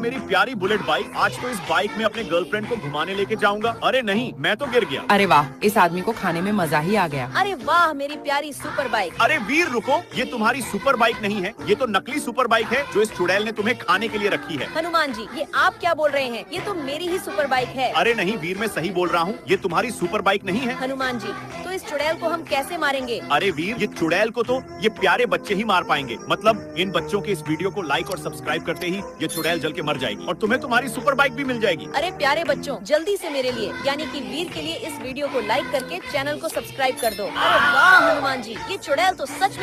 मेरी प्यारी bullet bike. आज तो इस बाइक में अपने गर्लफ्रेंड को घुमाने लेके जाऊंगा। अरे नहीं, मैं तो गिर गया। अरे वाह, इस आदमी को खाने में मजा ही आ गया। अरे वाह मेरी प्यारी सुपर बाइक। अरे वीर रुको, ये तुम्हारी सुपर बाइक नहीं है, ये तो नकली सुपर बाइक है जो इस चुड़ैल ने तुम्हें खाने के लिए रखी है। हनुमान जी, ये आप क्या बोल रहे हैं? ये तो मेरी ही सुपर बाइक है। अरे नहीं वीर, मैं सही बोल रहा हूँ, ये तुम्हारी सुपर बाइक नहीं है। हनुमान जी, तो इस चुड़ैल को हम कैसे मारेंगे? अरे वीर, ये चुड़ैल को तो ये प्यारे बच्चे ही मार पाएंगे। मतलब इन बच्चों के इस वीडियो को लाइक और सब्सक्राइब करते ही ये चुड़ैल जल के मर जाएगी और तुम्हें तुम्हारी सुपर बाइक भी मिल जाएगी। अरे प्यारे बच्चों, जल्दी से मेरे लिए यानी कि वीर के लिए इस वीडियो को लाइक करके चैनल को सब्सक्राइब कर दो। अरे वाह हनुमान जी, ये चुड़ैल तो सच में